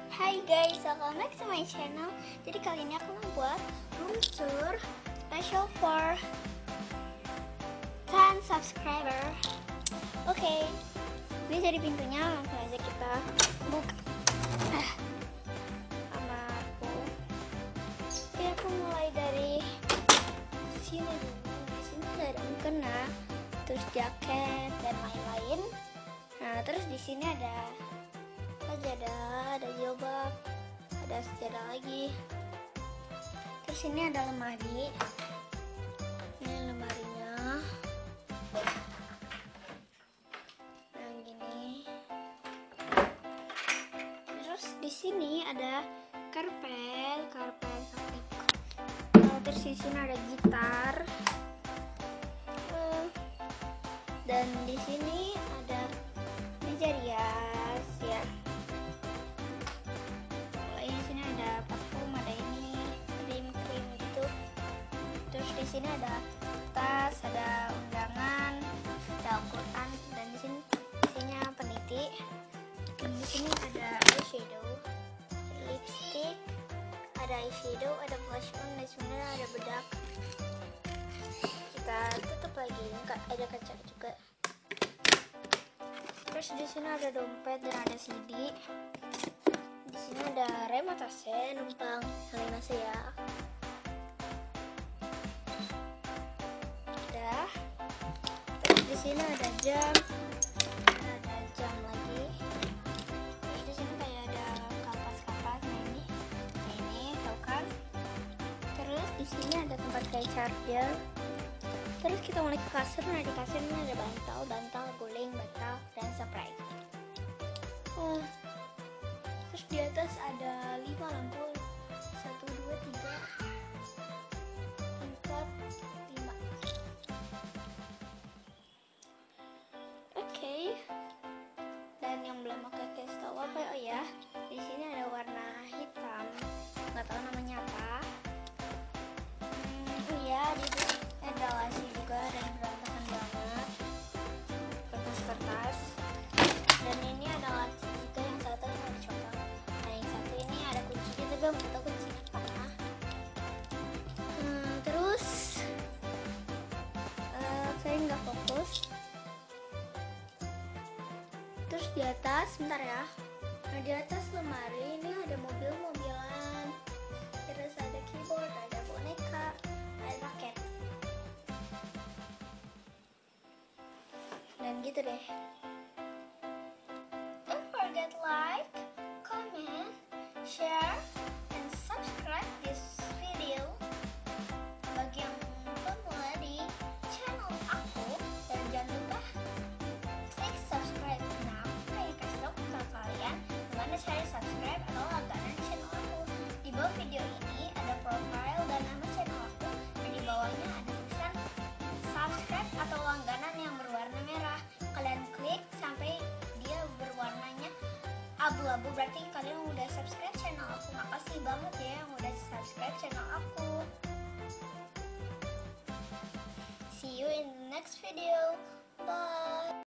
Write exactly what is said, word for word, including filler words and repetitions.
Hai guys, welcome back to my channel. Jadi kali ini aku membuat room tour special for ten subscriber. Oke, okay. Ini jadi pintunya, langsung aja kita buka. Ah, sama aku. Oke, aku mulai dari sini dulu. Di sini ada mukena, terus jaket dan lain-lain. Nah, terus di sini ada sajadah, ada jilbab, ada sejadah lagi. Terus ini ada lemari. Ini lemarinya. Nah, gini. Terus di sini ada karpet, karpet, karpet. Nah, terus di sini ada gitar. Dan di sini ada meja rias ya. Di sini ada tas, ada undangan, ada Al-Quran, dan di sini isinya peniti. Dan di sini ada eyeshadow, lipstick, ada eyeshadow, ada blush on, dan sebenarnya ada bedak. Kita tutup lagi, ada kaca juga. Terus di sini ada dompet dan ada C D. Di sini ada rem atasnya, numpang salin nasi ya. Di sini ada jam, ada jam lagi. Terus di sini kayak ada kapas-kapas ini, ini tau kan? Terus di sini ada tempat kayak charger. Terus kita mulai ke kasur. Nah, di kasur ini ada bantal, bantal, guling, bantal, dan spray. Uh, terus di atas ada lima lampu, satu, dua, tiga, empat, lima. Dan yang belum aku kasih tahu apa oh ya, di sini ada warna hitam, nggak tahu namanya apa. Hmm, iya, di sini ada lasi juga dan berantakan banget, kertas-kertas. Dan ini ada lasi juga, yang satu yang ada coklat. Nah, yang satu ini ada kuncinya, tapi nggak tahu kuncinya apa. Hmm, terus uh, saya nggak fokus. Terus di atas, bentar ya. Nah, di atas lemari ini ada mobil-mobilan. Terus ada keyboard, ada boneka, ada raket. Dan gitu deh. Don't forget like, comment, share, and subscribe this video. Bagi yang pemula di channel aku, dan jangan lupa klik subscribe. Gimana cara subscribe atau langganan channel aku? Di bawah video ini ada profile dan nama channel aku, dan di bawahnya ada tulisan subscribe atau langganan yang berwarna merah. Kalian klik sampai dia berwarnanya abu-abu, berarti kalian udah subscribe channel aku. Makasih banget ya yang udah subscribe channel aku. See you in the next video. Bye.